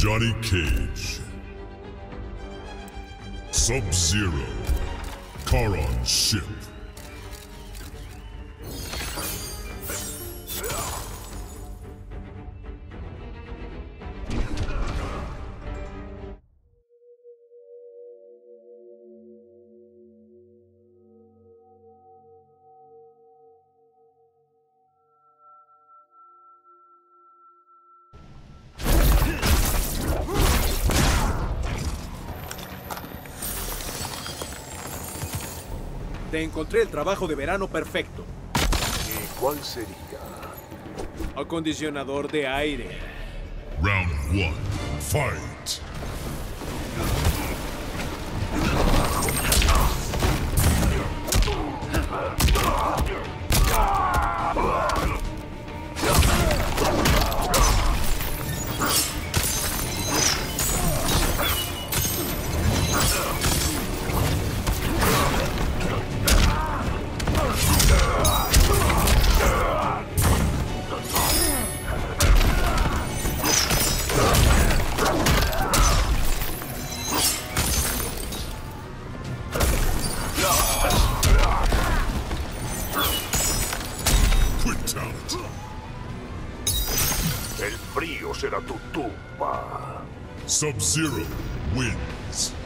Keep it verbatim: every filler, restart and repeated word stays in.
Johnny Cage. Sub-Zero. Charon Ship. Te encontré el trabajo de verano perfecto. ¿Y cuál sería? Acondicionador de aire. Round one. Fight. El frío será tu tumba. Sub-Zero wins.